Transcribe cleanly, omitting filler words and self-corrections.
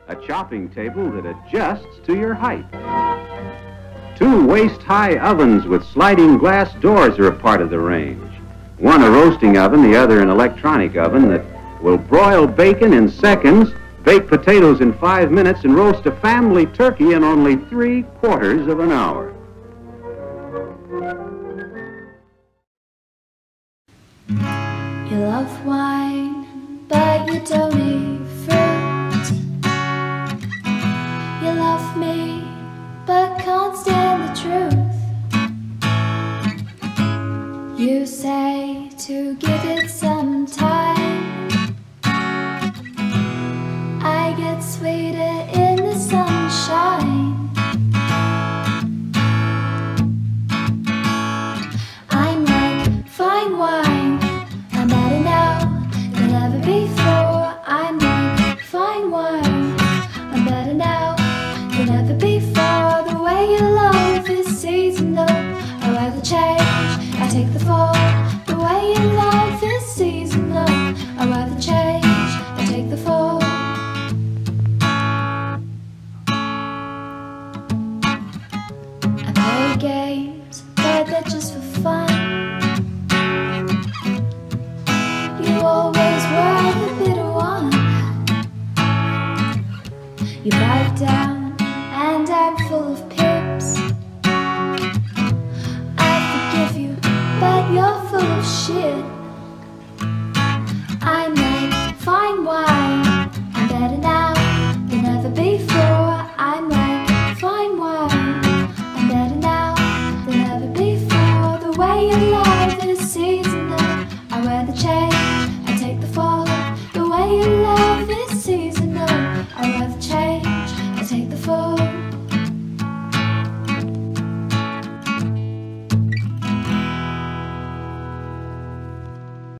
a chopping table that adjusts to your height. 2 waist-high ovens with sliding glass doors are a part of the range. One a roasting oven, the other an electronic oven that will broil bacon in seconds, bake potatoes in 5 minutes, and roast a family turkey in only 3/4 of an hour. You love wine, but you don't eat fruit. You love me, but can't stand the truth. You say to give it some time. I get sweeter in the sunshine. I'm like fine wine, I'm better now than ever before. I'm like fine wine, I'm better now than ever before. The way you love is seasonal, I weather change, I take the fall. The way you love is seasonal, I weather change, I take the fall. I play games, but they're just for fun. You always were the bitter one. You back down